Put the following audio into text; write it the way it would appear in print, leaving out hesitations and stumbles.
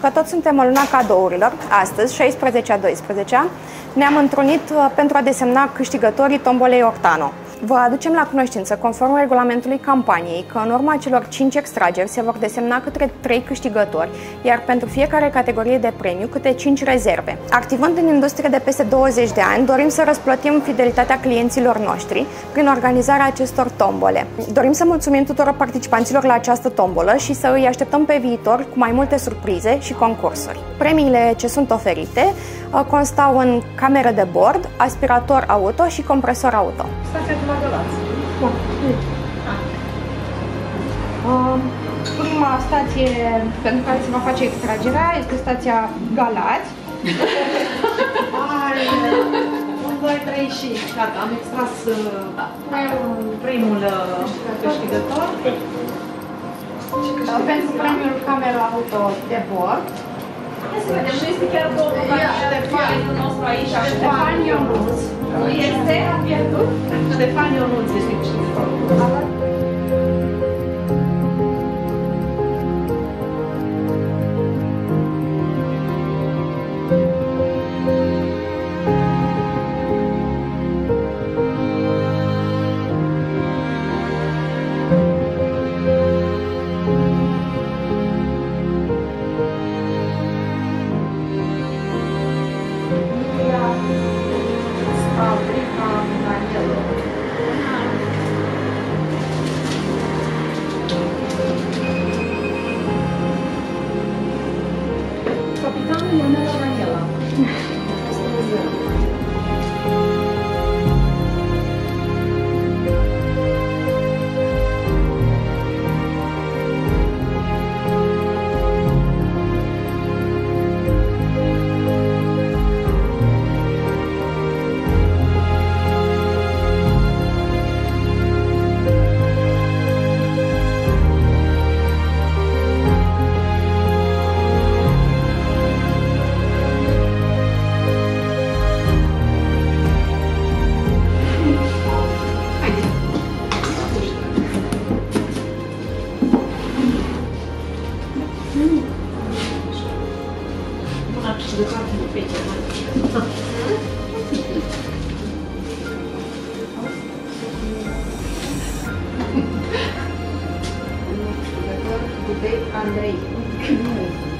că tot suntem în luna cadourilor, astăzi, 16-a 12-a, ne-am întrunit pentru a desemna câștigătorii tombolei Ortano. Vă aducem la cunoștință, conform regulamentului campaniei, că în urma celor 5 extrageri se vor desemna câte 3 câștigători, iar pentru fiecare categorie de premiu câte 5 rezerve. Activând în industrie de peste 20 de ani, dorim să răsplătim fidelitatea clienților noștri prin organizarea acestor tombole. Dorim să mulțumim tuturor participanților la această tombolă și să îi așteptăm pe viitor cu mai multe surprize și concursuri. Premiile ce sunt oferite constau în cameră de bord, aspirator auto și compresor auto. Stația de la Galați. Prima stație pentru care se va face extragerea este stația Galați. 1, 2, 3 și gata, am extras primul câștigător. Pentru premiul camera auto de bord. Hai să vedem, nu este chiar domnul Ștefanul nostru aici, Ștefan Ionuț. Nu este, am pierdut? Ștefan Ionuț este câștigătorul. Capitanul Ionela Raniela. Andrei.